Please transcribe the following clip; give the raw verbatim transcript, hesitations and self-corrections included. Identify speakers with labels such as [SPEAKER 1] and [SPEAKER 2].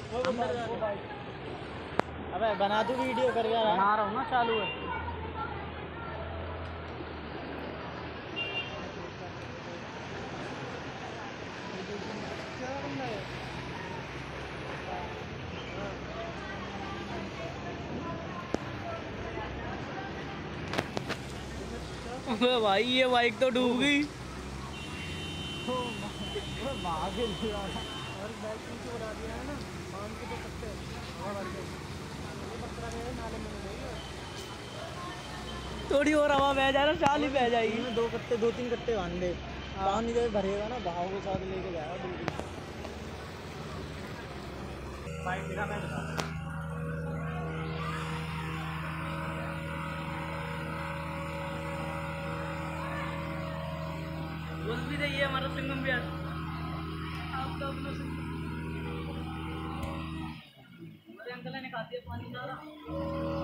[SPEAKER 1] अंदर अबे बना तू वीडियो कर यार। बना रहा हूँ ना, चालू है। भाई ये बाइक तो डूब गई। थोड़ी और हवा बह जाए ना, चाल ही बह जाएगी। दो कट्टे दो तीन कट्टे बांध दे, पानी जब भरेगा ना बहाव के साथ लेके जाएगा बिल्कुल। बाइक दिखा, मैं दिखा। बोल भी रही है हमारा संगम भी। आप तो अपना अंकल ने खा दिया पानी सारा।